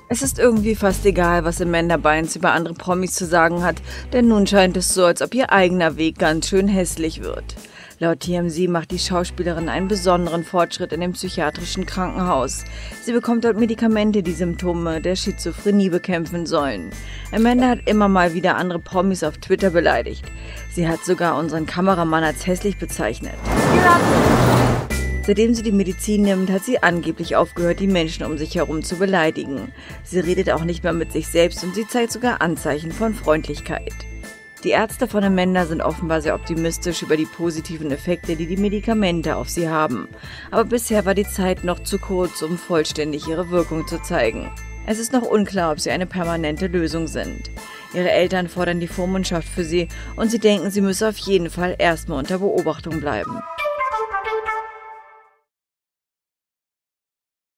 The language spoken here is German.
Es ist irgendwie fast egal, was Amanda Bynes über andere Promis zu sagen hat, denn nun scheint es so, als ob ihr eigener Weg ganz schön hässlich wird. Laut TMZ macht die Schauspielerin einen besonderen Fortschritt in dem psychiatrischen Krankenhaus. Sie bekommt dort Medikamente, die Symptome der Schizophrenie bekämpfen sollen. Amanda hat immer mal wieder andere Promis auf Twitter beleidigt. Sie hat sogar unseren Kameramann als hässlich bezeichnet. Seitdem sie die Medizin nimmt, hat sie angeblich aufgehört, die Menschen um sich herum zu beleidigen. Sie redet auch nicht mehr mit sich selbst und sie zeigt sogar Anzeichen von Freundlichkeit. Die Ärzte von Amanda sind offenbar sehr optimistisch über die positiven Effekte, die die Medikamente auf sie haben. Aber bisher war die Zeit noch zu kurz, um vollständig ihre Wirkung zu zeigen. Es ist noch unklar, ob sie eine permanente Lösung sind. Ihre Eltern fordern die Vormundschaft für sie und sie denken, sie müsse auf jeden Fall erstmal unter Beobachtung bleiben.